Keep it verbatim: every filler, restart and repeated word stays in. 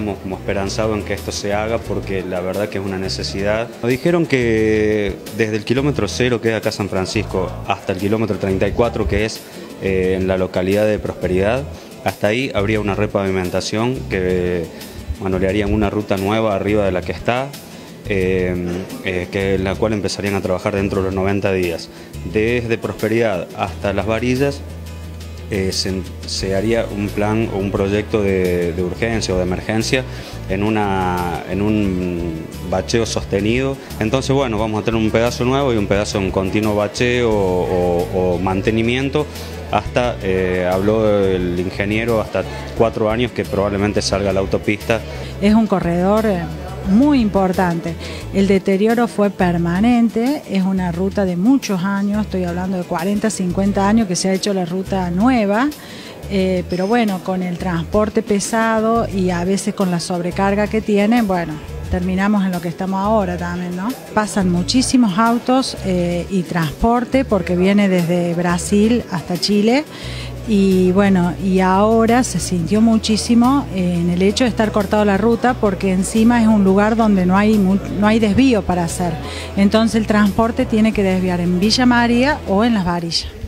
estamos como esperanzados en que esto se haga porque la verdad que es una necesidad. Nos dijeron que desde el kilómetro cero, que es acá San Francisco, hasta el kilómetro treinta y cuatro, que es eh, en la localidad de Prosperidad, hasta ahí habría una repavimentación que, bueno, le harían una ruta nueva arriba de la que está, eh, eh, que en la cual empezarían a trabajar dentro de los noventa días. Desde Prosperidad hasta Las Varillas Eh, se, se haría un plan o un proyecto de, de urgencia o de emergencia en, una, en un bacheo sostenido. Entonces, bueno, vamos a tener un pedazo nuevo y un pedazo en continuo bacheo o, o, o mantenimiento hasta, eh, habló el ingeniero, hasta cuatro años que probablemente salga la autopista. Es un corredor muy importante. El deterioro fue permanente, es una ruta de muchos años, estoy hablando de cuarenta, cincuenta años que se ha hecho la ruta nueva, eh, pero bueno, con el transporte pesado y a veces con la sobrecarga que tiene, bueno, terminamos en lo que estamos ahora también, ¿no? Pasan muchísimos autos eh, y transporte porque viene desde Brasil hasta Chile. Y bueno, y ahora se sintió muchísimo en el hecho de estar cortado la ruta porque encima es un lugar donde no hay, no hay desvío para hacer. Entonces el transporte tiene que desviar en Villa María o en Las Varillas.